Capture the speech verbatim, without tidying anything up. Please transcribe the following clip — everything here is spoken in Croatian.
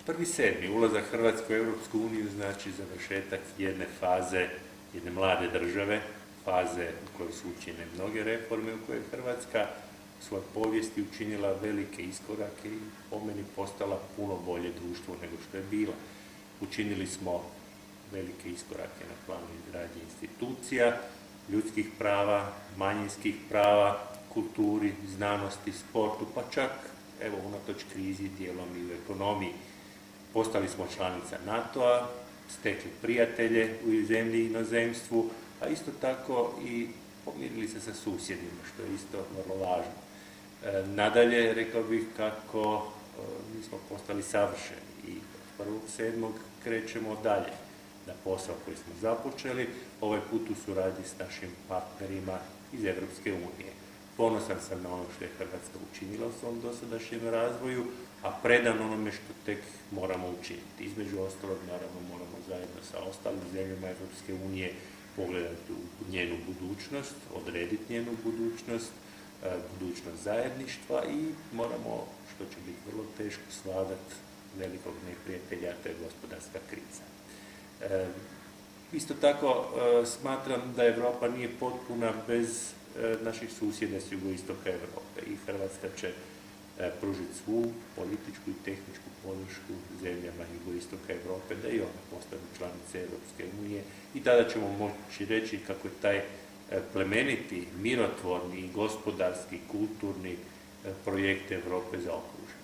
prvi sedmi ulazak Hrvatske u Europsku uniju znači završetak jedne faze, jedne mlade države, faze u kojoj su učinjene mnoge reforme, u kojoj je Hrvatska u svojoj povijesti učinila velike iskorake i po meni postala puno bolje društvo nego što je bila. Učinili smo velike iskorake na planu izgradnje institucija, ljudskih prava, manjinskih prava, kulturi, znanosti, sportu, pa čak, evo, unatoč krizi, dijelom i u ekonomiji. Postali smo članica NATO-a, stekli prijatelje u zemlji i inozemstvu, a isto tako i pomirili se sa susjedima, što je isto vrlo važno. E, nadalje, rekao bih kako e, mi smo postali savršeni i od prvog sedmog krećemo dalje na posao koji smo započeli, ovaj put u suradnji s našim partnerima iz Europske unije. Ponosan sam na ono što je Hrvatska učinila u svom dosadašnjem razvoju, a predan onome što tek moramo učiniti. Između ostalog, naravno, moramo zajedno sa ostalim zemljama Europske unije pogledati u njenu budućnost, odrediti njenu budućnost, budućnost zajedništva i moramo, što će biti vrlo teško, svladati velikog neprijatelja, to je gospodarska kriza. E, isto tako e, smatram da Europa nije potpuna bez e, naših susjeda s jugoistoka Europe i Hrvatska će e, pružiti svu političku i tehničku podršku zemljama jugoistoka Europe da i one postanu članice Europske unije i tada ćemo moći reći kako je taj e, plemeniti, mirotvorni, gospodarski, kulturni e, projekt Europe zaokružen.